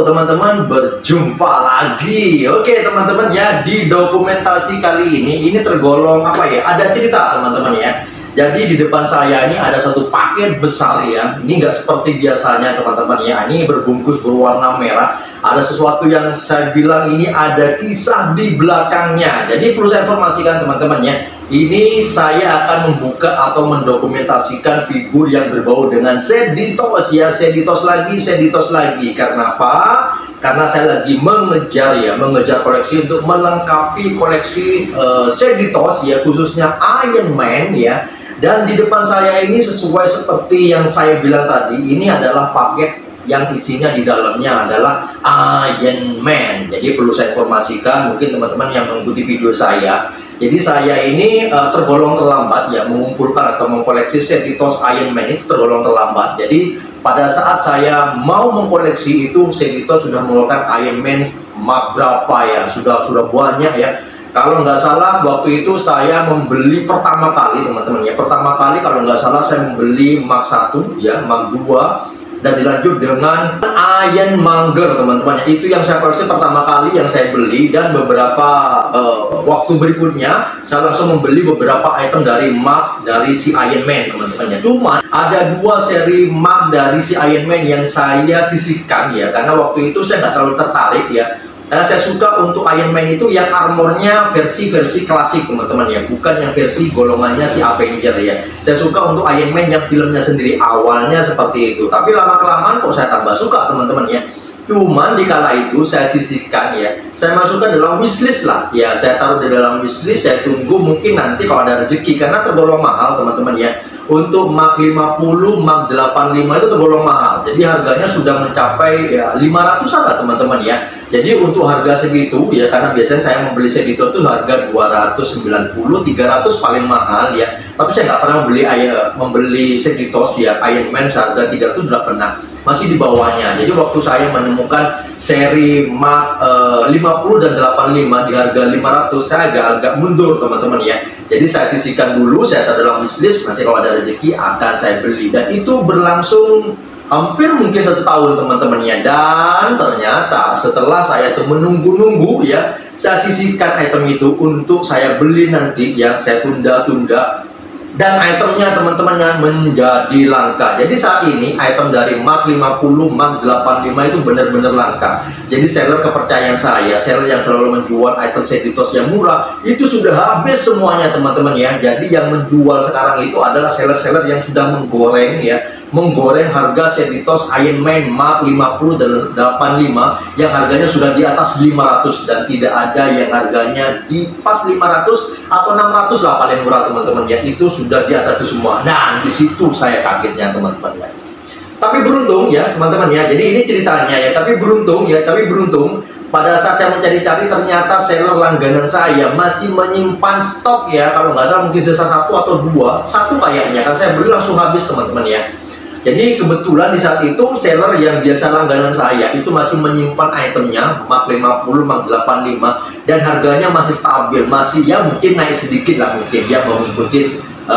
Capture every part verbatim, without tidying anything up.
Halo teman-teman, berjumpa lagi. Oke teman-teman ya, di dokumentasi kali ini ini tergolong apa ya? Ada cerita teman-teman ya. Jadi di depan saya ini ada satu paket besar ya. Ini nggak seperti biasanya teman-teman ya. Ini berbungkus berwarna merah. Ada sesuatu yang saya bilang ini ada kisah di belakangnya. Jadi perlu saya informasikan teman-teman ya. Ini saya akan membuka atau mendokumentasikan figur yang berbau dengan Seditos ya. Seditos lagi, Seditos lagi. Karena apa? Karena saya lagi mengejar ya, mengejar koleksi untuk melengkapi koleksi uh, Seditos ya, khususnya Iron Man ya. Dan di depan saya ini sesuai seperti yang saya bilang tadi, ini adalah paket yang isinya di dalamnya adalah Iron Man. Jadi perlu saya informasikan, mungkin teman-teman yang mengikuti video saya, jadi saya ini uh, tergolong terlambat ya, mengumpulkan atau mengkoleksi Seditos Iron Man itu tergolong terlambat. Jadi pada saat saya mau mengkoleksi itu, Seditos sudah mengeluarkan Iron Man Mark berapa ya, sudah sudah banyak ya. Kalau nggak salah waktu itu saya membeli pertama kali teman-teman ya, pertama kali kalau nggak salah saya membeli Mark satu ya, Mark dua, dan dilanjut dengan Ironmonger teman-teman ya. Itu yang saya koleksi pertama kali yang saya beli, dan beberapa uh, waktu berikutnya saya langsung membeli beberapa item dari Mark dari si Iron Man teman-teman ya. Cuma ada dua seri Mark dari si Iron Man yang saya sisihkan ya, karena waktu itu saya nggak terlalu tertarik ya. Karena saya suka untuk Iron Man itu yang armornya versi-versi klasik teman-teman ya, bukan yang versi golongannya si Avenger ya. Saya suka untuk Iron Man yang filmnya sendiri, awalnya seperti itu. Tapi lama-kelamaan kok saya tambah suka teman-teman ya. Cuman di kala itu saya sisihkan ya, saya masukkan dalam wishlist lah ya, saya taruh di dalam wishlist, saya tunggu mungkin nanti kalau ada rezeki, karena tergolong mahal teman-teman ya. Untuk Mark lima puluh, Mark delapan puluh lima itu tergolong mahal. Jadi harganya sudah mencapai ya lima ratusan lah teman-teman ya. Jadi untuk harga segitu ya, karena biasanya saya membeli Seditos itu harga dua ratus sembilan puluh, tiga ratus paling mahal ya. Tapi saya nggak pernah membeli membeli Seditos ya, Iron Man seharga tiga ratus tidak pernah. Masih di bawahnya. Jadi waktu saya menemukan seri Mark uh, lima puluh dan delapan puluh lima di harga lima ratus, saya agak-agak mundur teman-teman ya. Jadi saya sisihkan dulu, saya taruh dalam wishlist, nanti kalau ada rezeki akan saya beli. Dan itu berlangsung hampir mungkin satu tahun teman-teman ya. Dan ternyata setelah saya tuh menunggu-nunggu ya, saya sisihkan item itu untuk saya beli nanti ya, saya tunda-tunda. Dan itemnya teman-temannya menjadi langka. Jadi saat ini item dari Mark lima puluh, Mark delapan puluh lima itu benar-benar langka. Jadi seller kepercayaan saya, seller yang selalu menjual item Seditos yang murah, itu sudah habis semuanya teman-teman ya. Jadi yang menjual sekarang itu adalah seller-seller yang sudah menggoreng ya, menggoreng harga Seditos Iron Man Mark lima puluh dan delapan puluh lima yang harganya sudah di atas lima ratus, dan tidak ada yang harganya di pas lima ratus atau enam ratus lah paling murah teman-teman ya. Itu sudah di atas itu semua. Nah, di situ saya kagetnya teman-teman ya. Tapi beruntung ya teman-teman ya. Jadi ini ceritanya ya, tapi beruntung ya, tapi beruntung pada saat saya mencari-cari ternyata seller langganan saya masih menyimpan stok ya. Kalau nggak salah mungkin sisa satu atau dua, satu kayaknya, kan saya beli langsung habis teman-teman ya. Jadi kebetulan di saat itu seller yang biasa langganan saya itu masih menyimpan itemnya Mark lima puluh, Mark delapan puluh lima, dan harganya masih stabil, masih ya mungkin naik sedikit lah, mungkin dia mau ngikutin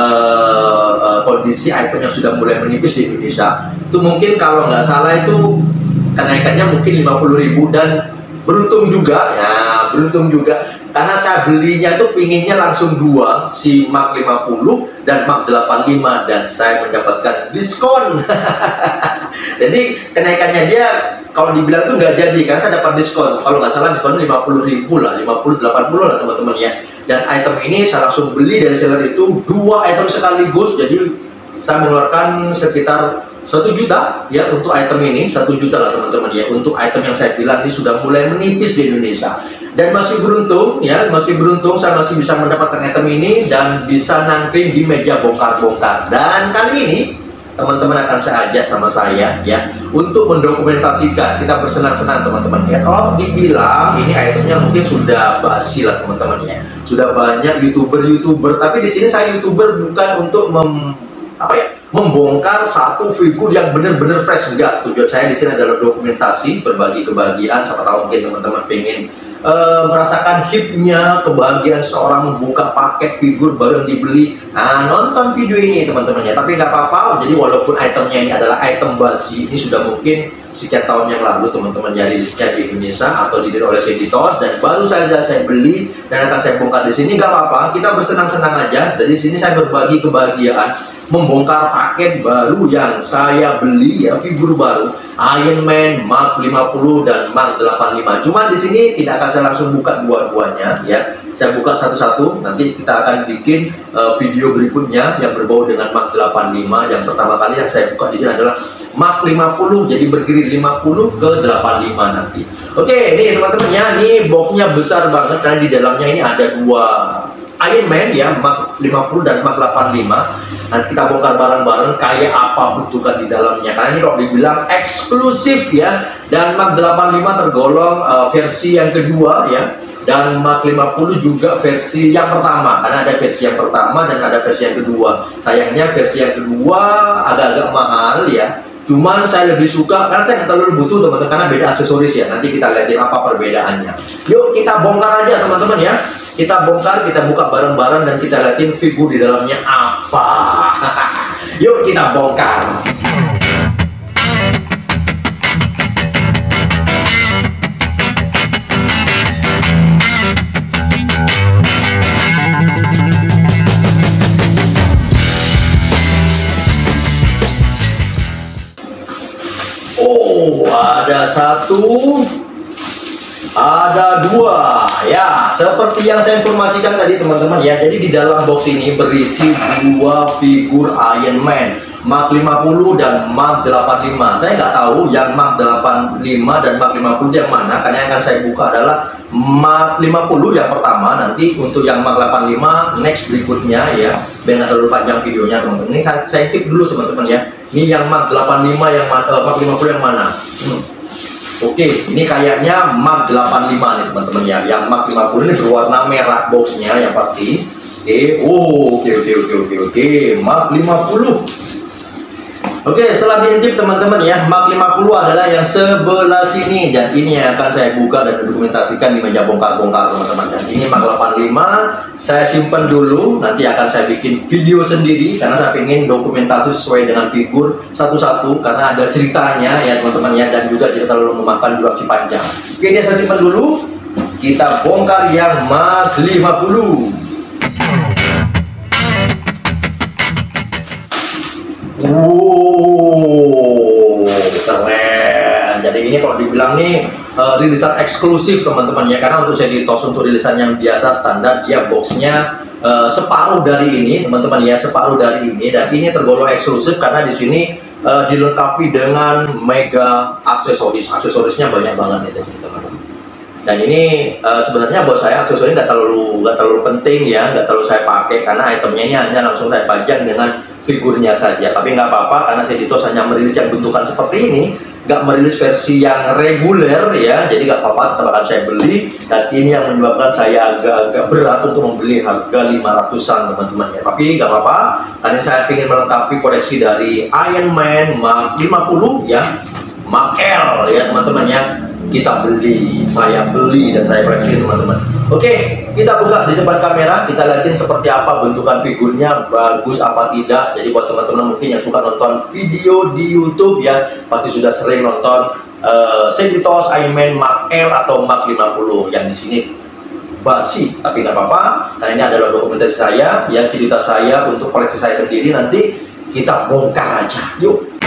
uh, uh, kondisi item yang sudah mulai menipis di Indonesia. Itu mungkin kalau nggak salah itu kenaikannya mungkin lima puluh ribu, dan beruntung juga ya, beruntung juga karena saya belinya itu pinginnya langsung dua, si Mark lima puluh dan Mark delapan puluh lima, dan saya mendapatkan diskon. Jadi kenaikannya dia kalau dibilang tuh nggak jadi, karena saya dapat diskon, kalau nggak salah diskon lima puluh ribu lah, lima puluh delapan puluh lah teman-teman ya. Dan item ini saya langsung beli dari seller itu dua item sekaligus, jadi saya mengeluarkan sekitar satu juta ya untuk item ini, satu juta lah teman-teman ya, untuk item yang saya bilang ini sudah mulai menipis di Indonesia. Dan masih beruntung ya, masih beruntung saya masih bisa mendapatkan item ini dan bisa nangkring di meja bongkar-bongkar. Dan kali ini teman-teman akan saya ajak sama saya ya untuk mendokumentasikan, kita bersenang-senang teman-teman ya. Kalau dibilang ini itemnya mungkin sudah basi lah teman-teman ya, sudah banyak youtuber-youtuber, tapi di sini saya youtuber bukan untuk mem, apa ya, membongkar satu figur yang benar-benar fresh, enggak. Tujuan saya di sini adalah dokumentasi, berbagi kebahagiaan. Siapa tahu mungkin teman-teman pengen Uh, merasakan hipnya kebahagiaan seorang membuka paket figur baru yang dibeli. Nah, nonton video ini teman-teman ya. Tapi nggak apa-apa, jadi walaupun itemnya ini adalah item basi, ini sudah mungkin sekian tahun yang lalu teman-teman ya, rilisnya di Indonesia atau dirilis oleh Seditos, dan baru saja saya beli dan akan saya bongkar di sini. Gak apa-apa, kita bersenang-senang aja. Dari sini saya berbagi kebahagiaan membongkar paket baru yang saya beli ya, figur baru Iron Man Mark lima puluh dan Mark delapan puluh lima. Cuman di sini tidak akan saya langsung buka dua-duanya ya. Saya buka satu-satu. Nanti kita akan bikin uh, video berikutnya yang berbau dengan Mark delapan puluh lima. Yang pertama kali yang saya buka di sini adalah Mark lima puluh, jadi bergrade lima puluh ke delapan puluh lima nanti. Oke, nih teman-teman ya, nih boxnya besar banget karena di dalamnya ini ada dua Iron Man ya, Mark lima puluh dan Mark delapan puluh lima. Nanti kita bongkar bareng-bareng kayak apa bentukan di dalamnya. Karena ini kalau dibilang eksklusif ya. Dan Mark delapan puluh lima tergolong uh, versi yang kedua ya. Dan Mark lima puluh juga versi yang pertama. Karena ada versi yang pertama dan ada versi yang kedua. Sayangnya versi yang kedua agak-agak mahal ya. Cuman saya lebih suka, karena saya nggak terlalu butuh teman-teman, karena beda aksesoris ya. Nanti kita lihatin apa perbedaannya. Yuk kita bongkar aja teman-teman ya. Kita bongkar, kita buka bareng-bareng, dan kita lihatin figur di dalamnya apa. Yuk kita bongkar. Oh, ada satu, ada dua ya, seperti yang saya informasikan tadi teman-teman ya. Jadi di dalam box ini berisi dua figur Iron Man Mark lima puluh dan Mark delapan puluh lima. Saya nggak tahu yang Mark delapan puluh lima dan Mark lima puluh yang mana, karena yang akan saya buka adalah Mark lima puluh yang pertama. Nanti untuk yang Mark delapan puluh lima next berikutnya ya, biar nggak terlalu panjang videonya teman-teman. Ini saya, saya tip dulu teman-teman ya. Ini yang Mark delapan puluh lima yang uh, Mark lima puluh yang mana? Hmm. Oke, ini kayaknya Mark delapan puluh lima nih teman-teman ya. Yang Mark lima puluh ini berwarna merah boxnya yang pasti. Oke, oh, oke oke oke oke oke, Mark lima puluh. Oke, setelah diintip teman-teman ya, Mark lima puluh adalah yang sebelah sini, dan ini yang akan saya buka dan dokumentasikan di meja bongkar-bongkar teman-teman. Dan ini Mark delapan puluh lima, saya simpan dulu, nanti akan saya bikin video sendiri karena saya ingin dokumentasi sesuai dengan figur satu-satu, karena ada ceritanya ya teman-teman ya, dan juga tidak terlalu memakan durasi panjang. Oke, ini saya simpan dulu. Kita bongkar yang Mark lima puluh. Wow, keren. Jadi ini kalau dibilang nih uh, rilisan eksklusif teman-teman ya, karena untuk Seditos, untuk rilisan yang biasa standar dia boxnya uh, separuh dari ini teman-teman ya, separuh dari ini, dan ini tergolong eksklusif karena di sini uh, dilengkapi dengan mega aksesoris. Aksesorisnya banyak banget nih teman-teman. Dan ini uh, sebenarnya buat saya aksesoris nggak terlalu nggak terlalu penting ya, nggak terlalu saya pakai karena itemnya ini hanya langsung saya pajang dengan figurnya saja. Tapi nggak apa-apa karena Seditos hanya merilis yang bentukan seperti ini, nggak merilis versi yang reguler ya. Jadi nggak apa-apa, tetap akan saya beli. Dan ini yang menyebabkan saya agak-agak berat untuk membeli, harga lima ratusan teman-teman ya. Tapi nggak apa-apa, karena saya ingin melengkapi koleksi dari Iron Man Mark lima puluh ya, Mark L ya teman-teman ya. Kita beli, saya beli dan saya koleksi teman-teman. Oke, kita buka di depan kamera, kita lihatin seperti apa bentukan figurnya, bagus apa tidak. Jadi buat teman-teman mungkin yang suka nonton video di YouTube ya, pasti sudah sering nonton uh, Seditos Iron Man Mark L atau Mark lima puluh. Yang di sini basi, tapi nggak apa-apa, karena ini adalah dokumentasi saya ya, cerita saya untuk koleksi saya sendiri. Nanti kita bongkar aja, yuk.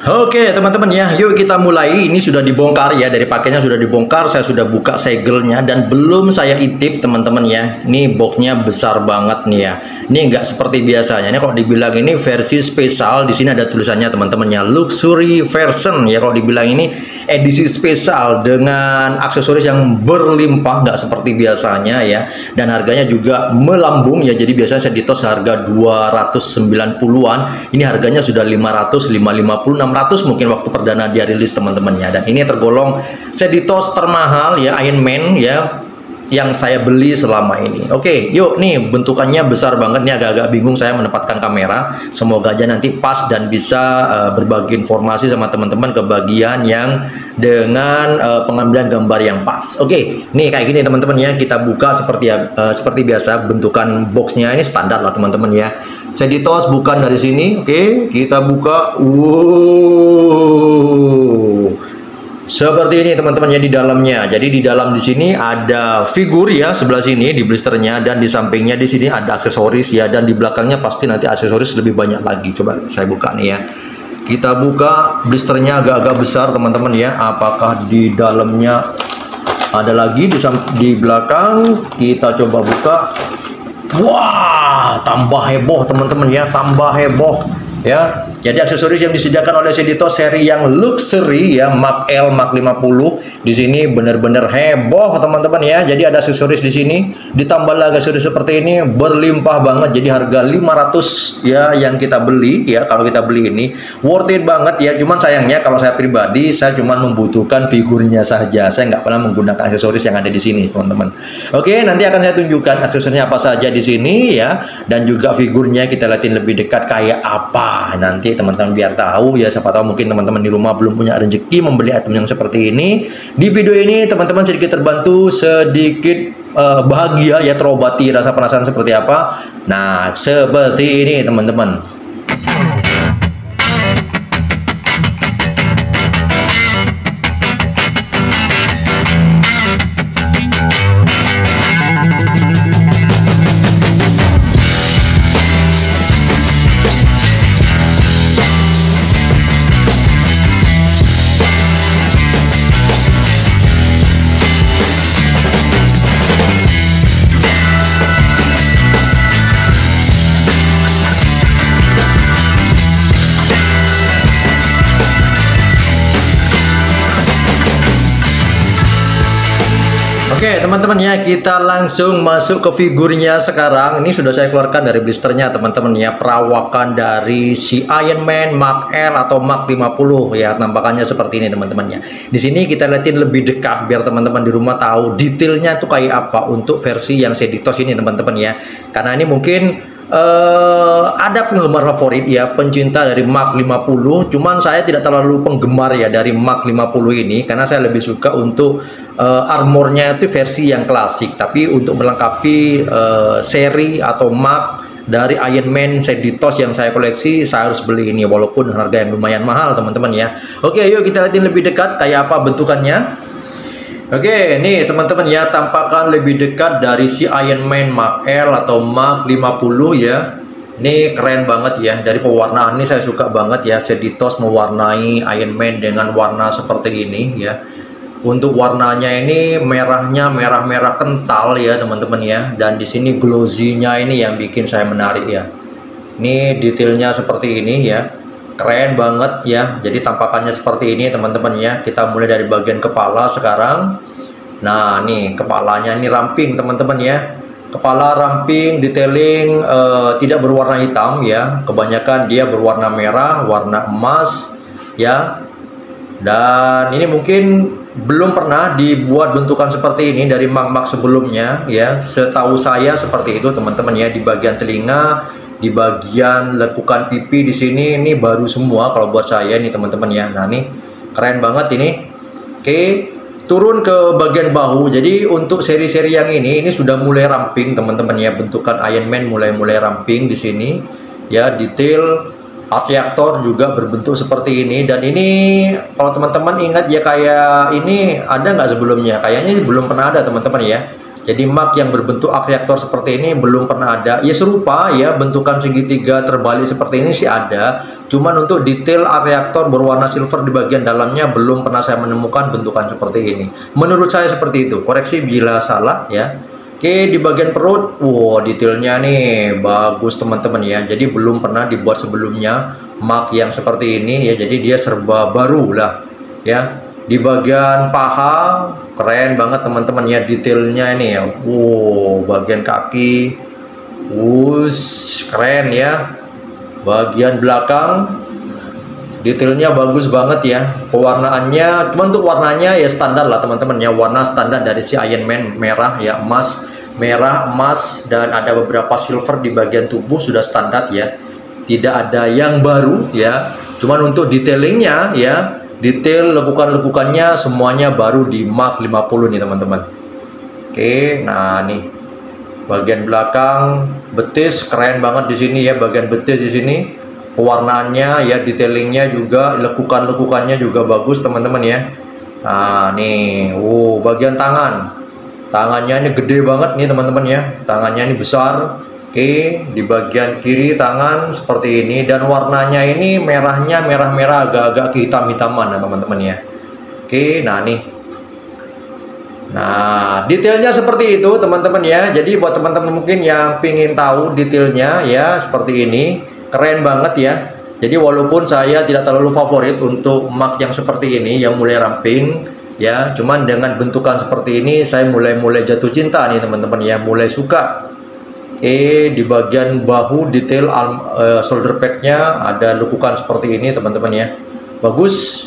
Oke teman-teman ya, yuk kita mulai. Ini sudah dibongkar ya, dari paketnya sudah dibongkar. Saya sudah buka segelnya dan belum saya intip teman-teman ya. Ini boxnya besar banget nih ya. Ini enggak seperti biasanya. Ini kalau dibilang ini versi spesial, di sini ada tulisannya teman-teman ya, luxury version ya. Kalau dibilang ini edisi spesial dengan aksesoris yang berlimpah, nggak seperti biasanya ya. Dan harganya juga melambung ya. Jadi biasanya saya ditos harga dua ratus sembilan puluhan. Ini harganya sudah lima ratus, lima ratus lima puluh, enam ratus mungkin waktu perdana dia rilis teman-teman ya. Dan ini tergolong seditos termahal ya, Iron Man ya, yang saya beli selama ini. Oke, yuk nih bentukannya besar banget nih, agak-agak bingung saya menempatkan kamera. Semoga aja nanti pas dan bisa uh, berbagi informasi sama teman-teman ke bagian yang dengan uh, pengambilan gambar yang pas. Oke, nih kayak gini teman-teman ya, kita buka seperti uh, seperti biasa. Bentukan boxnya ini standar lah teman-teman ya. Saya ditos bukan dari sini. Oke, kita buka. Wow, seperti ini teman-teman ya di dalamnya. Jadi di dalam di sini ada figur ya, sebelah sini di blisternya, dan di sampingnya di sini ada aksesoris ya, dan di belakangnya pasti nanti aksesoris lebih banyak lagi. Coba saya buka nih ya. Kita buka blisternya, agak-agak besar teman-teman ya. Apakah di dalamnya ada lagi di di belakang? Kita coba buka. Wah, tambah heboh teman-teman ya, tambah heboh ya. Jadi aksesoris yang disediakan oleh Seditos seri yang luxury ya, Mark L, Mark lima puluh. Di sini benar-benar heboh teman-teman ya. Jadi ada aksesoris di sini, ditambah lagi aksesoris seperti ini, berlimpah banget. Jadi harga lima ratus ya yang kita beli ya, kalau kita beli ini worth it banget ya. Cuman sayangnya kalau saya pribadi, saya cuma membutuhkan figurnya saja. Saya nggak pernah menggunakan aksesoris yang ada di sini teman-teman. Oke, nanti akan saya tunjukkan aksesorisnya apa saja di sini ya, dan juga figurnya kita lihatin lebih dekat kayak apa nanti teman-teman, biar tahu ya. Siapa tahu mungkin teman-teman di rumah belum punya rezeki membeli item yang seperti ini. Di video ini teman-teman sedikit terbantu, sedikit uh, bahagia ya, terobati rasa penasaran seperti apa. Nah, seperti ini teman-teman. Oke teman-teman ya, kita langsung masuk ke figurnya sekarang. Ini sudah saya keluarkan dari blisternya teman-teman ya, perawakan dari si Iron Man Mark L atau Mark lima puluh ya, tampakannya seperti ini teman-teman ya. Di sini kita lihatin lebih dekat biar teman-teman di rumah tahu detailnya tuh kayak apa untuk versi yang Seditos ini teman-teman ya. Karena ini mungkin Uh, ada penggemar favorit ya, pencinta dari Mark lima puluh. Cuman saya tidak terlalu penggemar ya dari Mark lima puluh ini, karena saya lebih suka untuk uh, armornya itu versi yang klasik. Tapi untuk melengkapi uh, seri atau Mark dari Iron Man Seditos yang saya koleksi, saya harus beli ini walaupun harga yang lumayan mahal teman-teman ya. Oke, yuk kita lihatin lebih dekat kayak apa bentukannya. Oke, nih teman-teman ya, tampakan lebih dekat dari si Iron Man Mark L atau Mark lima puluh ya. Ini keren banget ya, dari pewarnaan ini saya suka banget ya, Seditos mewarnai Iron Man dengan warna seperti ini ya. Untuk warnanya ini merahnya merah-merah kental ya teman-teman ya, dan di sini glossy-nya ini yang bikin saya menarik ya. Ini detailnya seperti ini ya. Keren banget ya. Jadi tampakannya seperti ini teman-teman ya. Kita mulai dari bagian kepala sekarang. Nah nih kepalanya ini ramping teman-teman ya. Kepala ramping, detailing uh, tidak berwarna hitam ya. Kebanyakan dia berwarna merah, warna emas ya. Dan ini mungkin belum pernah dibuat bentukan seperti ini dari Mark-Mark sebelumnya ya. Setahu saya seperti itu teman-teman ya. Di bagian telinga, di bagian lekukan pipi di sini ini baru semua kalau buat saya nih teman-teman ya. Nah nih keren banget ini. Oke, turun ke bagian bahu. Jadi untuk seri-seri yang ini ini sudah mulai ramping teman-teman ya, bentukan Iron Man mulai-mulai ramping di sini ya. Detail art reaktor juga berbentuk seperti ini. Dan ini kalau teman-teman ingat ya, kayak ini ada nggak sebelumnya? Kayaknya belum pernah ada teman-teman ya. Jadi mak yang berbentuk arc reaktor seperti ini belum pernah ada. Ya serupa ya, bentukan segitiga terbalik seperti ini sih ada. Cuman untuk detail arc reaktor berwarna silver di bagian dalamnya belum pernah saya menemukan bentukan seperti ini. Menurut saya seperti itu. Koreksi bila salah ya. Oke, di bagian perut, wow, detailnya nih bagus teman-teman ya. Jadi belum pernah dibuat sebelumnya mak yang seperti ini ya. Jadi dia serba baru lah ya. Di bagian paha keren banget teman-teman ya, detailnya ini ya. Wow, bagian kaki, wush, keren ya. Bagian belakang detailnya bagus banget ya. Pewarnaannya, cuman untuk warnanya ya standar lah teman-teman ya. Warna standar dari si Iron Man, merah ya, emas, merah, emas, dan ada beberapa silver di bagian tubuh sudah standar ya. Tidak ada yang baru ya. Cuman untuk detailingnya ya, detail lekukan-lekukannya semuanya baru di Mark lima puluh nih teman-teman. Oke, nah nih bagian belakang betis keren banget di sini ya, bagian betis di sini pewarnaannya ya, detailingnya juga, lekukan-lekukannya juga bagus teman-teman ya. Nah nih, wow, bagian tangan, tangannya ini gede banget nih teman-teman ya, tangannya ini besar. Oke, di bagian kiri tangan seperti ini, dan warnanya ini merahnya merah-merah agak-agak kehitam-hitaman ya teman-teman ya. Oke, nah nih. Nah, detailnya seperti itu teman-teman ya. Jadi buat teman-teman mungkin yang pingin tahu detailnya ya seperti ini, keren banget ya. Jadi walaupun saya tidak terlalu favorit untuk mak yang seperti ini yang mulai ramping ya, cuman dengan bentukan seperti ini saya mulai-mulai jatuh cinta nih teman-teman ya, mulai suka. Oke, di bagian bahu detail uh, shoulder padnya ada lekukan seperti ini teman-teman ya, bagus.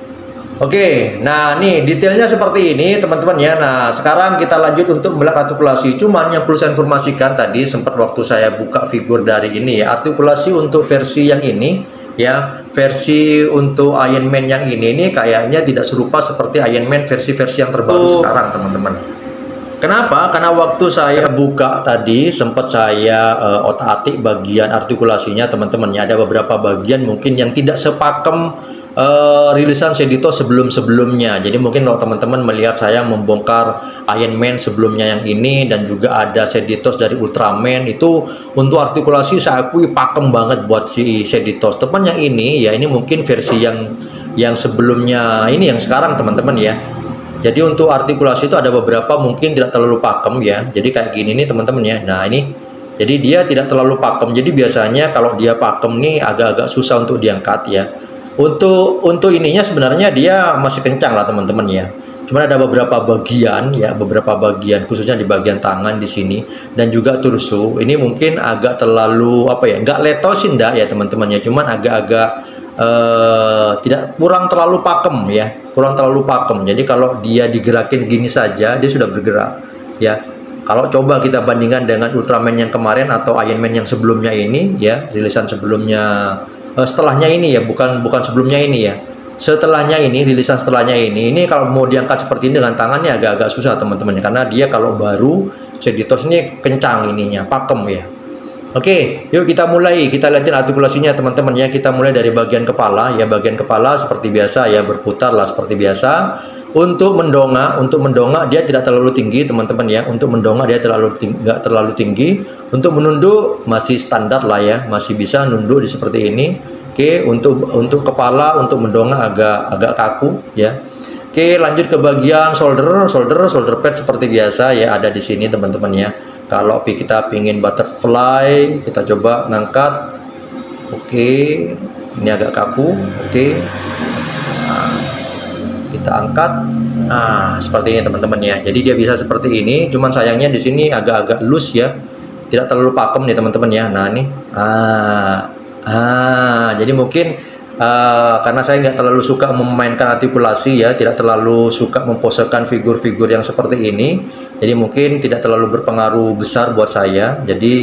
Oke, nah nih detailnya seperti ini teman-teman ya. Nah sekarang kita lanjut untuk melihat artikulasi. Cuman yang perlu saya informasikan tadi sempat waktu saya buka figur dari ini ya, artikulasi untuk versi yang ini ya, versi untuk Iron Man yang ini ini kayaknya tidak serupa seperti Iron Man versi-versi yang terbaru oh. sekarang teman-teman. Kenapa? Karena waktu saya buka tadi sempat saya uh, otak-atik bagian artikulasinya teman-teman ya. Ada beberapa bagian mungkin yang tidak sepakem uh, rilisan Sedito sebelum-sebelumnya. Jadi mungkin kalau teman-teman melihat saya membongkar Iron Man sebelumnya yang ini, dan juga ada Seditos dari Ultraman, itu untuk artikulasi saya akui pakem banget buat si Seditos. Teman yang ini ya, ini mungkin versi yang yang sebelumnya ini yang sekarang teman-teman ya. Jadi untuk artikulasi itu ada beberapa mungkin tidak terlalu pakem ya. Jadi kayak gini nih teman-teman ya. Nah ini, jadi dia tidak terlalu pakem. Jadi biasanya kalau dia pakem nih agak-agak susah untuk diangkat ya. Untuk untuk ininya sebenarnya dia masih kencang lah teman-teman ya. Cuman ada beberapa bagian ya, beberapa bagian khususnya di bagian tangan di sini dan juga torso. Ini mungkin agak terlalu apa ya? Nggak letosin dah ya teman-teman ya. Cuman agak-agak Uh, tidak kurang terlalu pakem ya, kurang terlalu pakem. Jadi kalau dia digerakin gini saja dia sudah bergerak ya. Kalau coba kita bandingkan dengan Ultraman yang kemarin atau Iron Man yang sebelumnya ini ya, rilisan sebelumnya uh, setelahnya ini ya, bukan bukan sebelumnya ini ya, setelahnya ini, rilisan setelahnya ini ini kalau mau diangkat seperti ini dengan tangannya agak-agak susah teman-teman, karena dia kalau baru Seditos ini kencang ininya, pakem ya. Oke, yuk kita mulai, kita lihatin artikulasinya teman-teman ya. Kita mulai dari bagian kepala ya, bagian kepala seperti biasa ya, berputar lah seperti biasa. Untuk mendongak, untuk mendongak dia tidak terlalu tinggi teman-teman ya. Untuk mendongak dia terlalu tinggi, nggak terlalu tinggi. Untuk menunduk masih standar lah ya, masih bisa nunduk di seperti ini. Oke, untuk untuk kepala, untuk mendongak agak agak kaku ya. Oke, lanjut ke bagian shoulder, shoulder, shoulder pad seperti biasa ya, ada di sini teman-teman ya. Kalau kita pingin butterfly, kita coba ngangkat. Oke, ini agak kaku. Oke, nah, kita angkat. Nah, seperti ini teman-teman ya. Jadi dia bisa seperti ini. Cuman sayangnya di sini agak-agak loose ya, tidak terlalu pakem nih teman-teman ya. Nah ini, ah, ah, jadi mungkin Uh, karena saya nggak terlalu suka memainkan artikulasi ya, tidak terlalu suka memposekan figur-figur yang seperti ini, jadi mungkin tidak terlalu berpengaruh besar buat saya. Jadi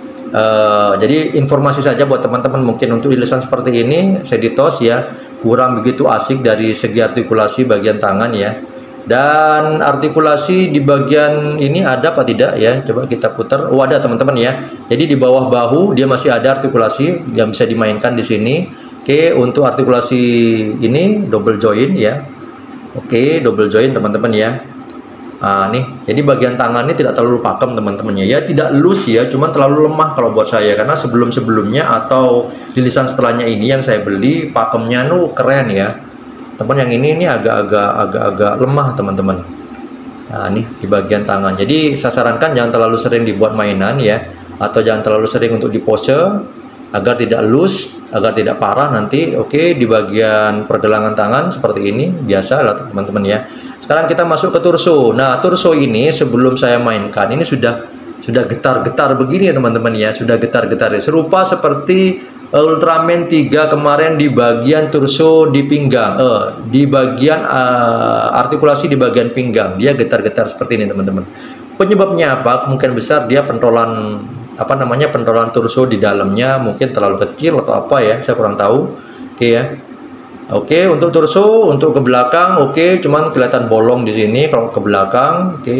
uh, jadi informasi saja buat teman-teman mungkin untuk irisan seperti ini Seditos ya, kurang begitu asik dari segi artikulasi bagian tangan ya. Dan artikulasi di bagian ini ada apa tidak ya, coba kita putar. Oh ada teman-teman ya, jadi di bawah bahu dia masih ada artikulasi yang bisa dimainkan di sini. Oke, untuk artikulasi ini double join ya. Oke, double join teman-teman ya. Nah, nih, jadi bagian tangan ini tidak terlalu pakem teman-teman ya. Ya tidak loose ya, cuman terlalu lemah kalau buat saya karena sebelum-sebelumnya atau rilisan setelahnya ini yang saya beli pakemnya nu keren ya. Teman yang ini ini agak-agak agak-agak lemah teman-teman. Nah, ini di bagian tangan. Jadi saya sarankan jangan terlalu sering dibuat mainan ya, atau jangan terlalu sering untuk dipose agar tidak loose, agar tidak parah nanti. Oke, di bagian pergelangan tangan seperti ini biasa lah teman-teman ya. Sekarang kita masuk ke torso. Nah, torso ini sebelum saya mainkan ini sudah sudah getar-getar begini ya teman-teman ya, sudah getar-getar ya. Serupa seperti Ultraman tiga kemarin di bagian torso di pinggang, eh, di bagian uh, artikulasi di bagian pinggang, dia getar-getar seperti ini teman-teman. Penyebabnya apa? Kemungkinan besar dia pentolan apa namanya pentolan torso di dalamnya mungkin terlalu kecil atau apa ya, saya kurang tahu. Oke ya. Oke, untuk torso, untuk ke belakang, oke, cuman kelihatan bolong di sini kalau ke belakang, oke,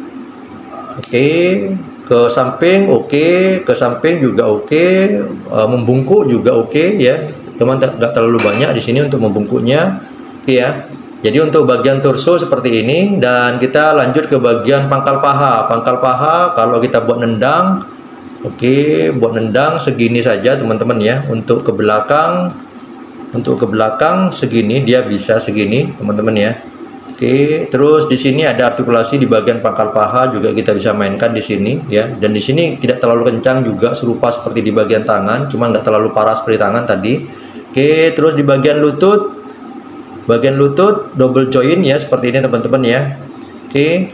oke, ke samping, oke, ke samping juga oke, uh, membungkuk juga oke ya, cuman nggak terlalu banyak di sini untuk membungkuknya, oke ya. Jadi untuk bagian torso seperti ini dan kita lanjut ke bagian pangkal paha. Pangkal paha kalau kita buat nendang, oke, buat nendang segini saja teman-teman ya, untuk ke belakang. Untuk ke belakang segini dia bisa segini teman-teman ya. Oke, terus di sini ada artikulasi di bagian pangkal paha juga kita bisa mainkan di sini ya. Dan di sini tidak terlalu kencang juga serupa seperti di bagian tangan, cuma nggak terlalu parah seperti tangan tadi. Oke, terus di bagian lutut, bagian lutut double join ya seperti ini teman-teman ya. Oke,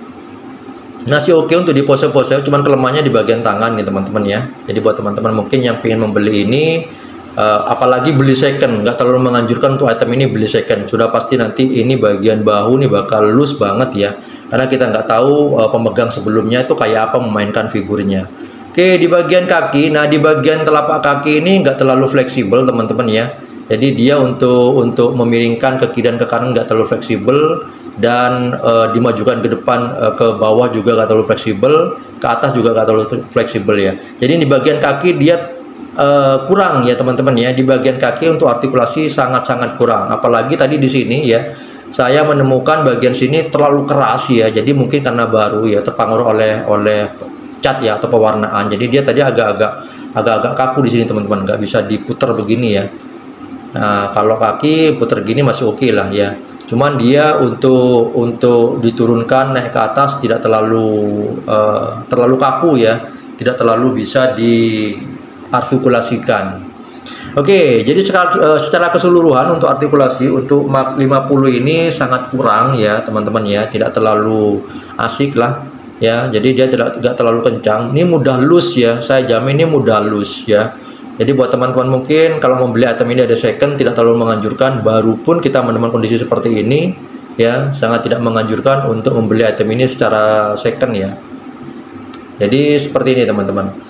masih oke untuk di pose-pose, cuman kelemahannya di bagian tangan nih teman-teman ya. Jadi buat teman-teman mungkin yang ingin membeli ini, Uh, apalagi beli second, nggak terlalu menganjurkan untuk item ini beli second. Sudah pasti nanti ini bagian bahu nih bakal loose banget ya, karena kita nggak tahu uh, pemegang sebelumnya itu kayak apa memainkan figurnya. Oke, di bagian kaki, nah di bagian telapak kaki ini nggak terlalu fleksibel teman-teman ya. Jadi dia untuk untuk memiringkan ke kiri dan ke kanan nggak terlalu fleksibel, dan uh, dimajukan ke depan uh, ke bawah juga nggak terlalu fleksibel, ke atas juga nggak terlalu fleksibel ya. Jadi di bagian kaki dia Uh, kurang ya teman-teman ya, di bagian kaki untuk artikulasi sangat-sangat kurang. Apalagi tadi di sini ya, saya menemukan bagian sini terlalu keras ya. Jadi mungkin karena baru ya, terpengaruh oleh oleh cat ya atau pewarnaan. Jadi dia tadi agak-agak agak-agak kaku di sini teman-teman, nggak bisa diputar begini ya. Nah, kalau kaki putar gini masih oke okay lah ya. Cuman dia untuk untuk diturunkan naik ke atas tidak terlalu uh, terlalu kaku ya, tidak terlalu bisa di artikulasikan. Oke, jadi secara, secara keseluruhan untuk artikulasi untuk Mark lima puluh ini sangat kurang ya teman-teman ya, tidak terlalu asik lah ya. Jadi dia tidak tidak terlalu kencang. Ini mudah loose ya, saya jamin ini mudah loose ya. Jadi buat teman-teman mungkin kalau membeli item ini ada second, tidak terlalu menganjurkan. Baru pun kita menemukan kondisi seperti ini ya, sangat tidak menganjurkan untuk membeli item ini secara second ya. Jadi seperti ini teman-teman.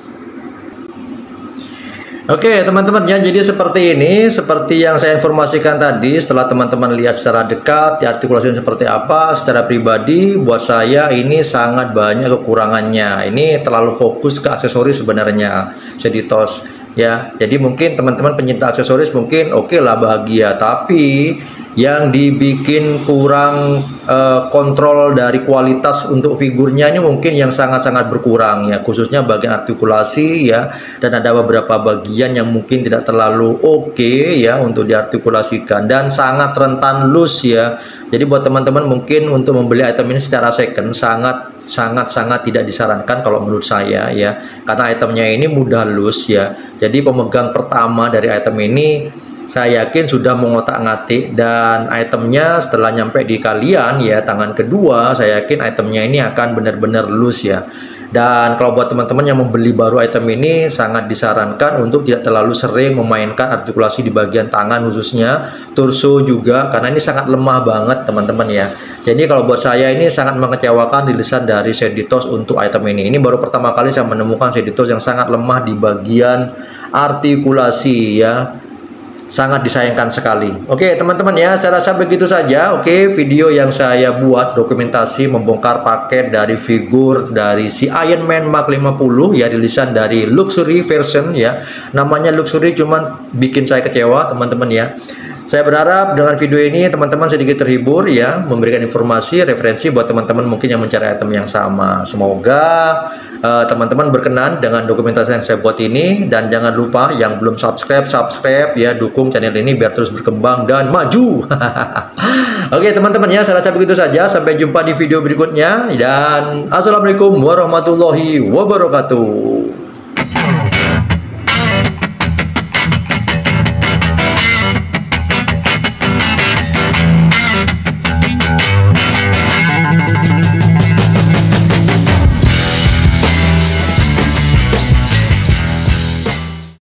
Oke teman-teman ya, jadi seperti ini, seperti yang saya informasikan tadi. Setelah teman-teman lihat secara dekat ya, artikulasinya seperti apa, secara pribadi buat saya ini sangat banyak kekurangannya. Ini terlalu fokus ke aksesoris sebenarnya Seditos ya. Jadi mungkin teman-teman pencinta aksesoris mungkin oke okay lah bahagia, tapi yang dibikin kurang uh, kontrol dari kualitas untuk figurnya ini mungkin yang sangat-sangat berkurang ya, khususnya bagian artikulasi ya, dan ada beberapa bagian yang mungkin tidak terlalu oke okay, ya untuk diartikulasikan dan sangat rentan loose ya. Jadi buat teman-teman mungkin untuk membeli item ini secara second sangat sangat sangat tidak disarankan kalau menurut saya ya, karena itemnya ini mudah loose ya. Jadi pemegang pertama dari item ini saya yakin sudah mengotak-ngatik, dan itemnya setelah nyampe di kalian ya tangan kedua, saya yakin itemnya ini akan benar-benar loose ya. Dan kalau buat teman-teman yang membeli baru item ini sangat disarankan untuk tidak terlalu sering memainkan artikulasi di bagian tangan khususnya torso juga, karena ini sangat lemah banget teman-teman ya. Jadi kalau buat saya ini sangat mengecewakan rilisan dari Seditos untuk item ini. Ini baru pertama kali saya menemukan Seditos yang sangat lemah di bagian artikulasi ya. Sangat disayangkan sekali. Oke teman-teman ya, saya rasa begitu saja. Oke, video yang saya buat dokumentasi membongkar paket dari figur dari si Iron Man Mark lima puluh ya, rilisan dari luxury version ya. Namanya luxury cuman bikin saya kecewa teman-teman ya. Saya berharap dengan video ini teman-teman sedikit terhibur ya, memberikan informasi, referensi buat teman-teman mungkin yang mencari item yang sama. Semoga teman-teman uh, berkenan dengan dokumentasi yang saya buat ini, dan jangan lupa yang belum subscribe, subscribe ya, dukung channel ini biar terus berkembang dan maju. Oke teman-teman ya, saya rasa begitu saja. Sampai jumpa di video berikutnya dan assalamualaikum warahmatullahi wabarakatuh.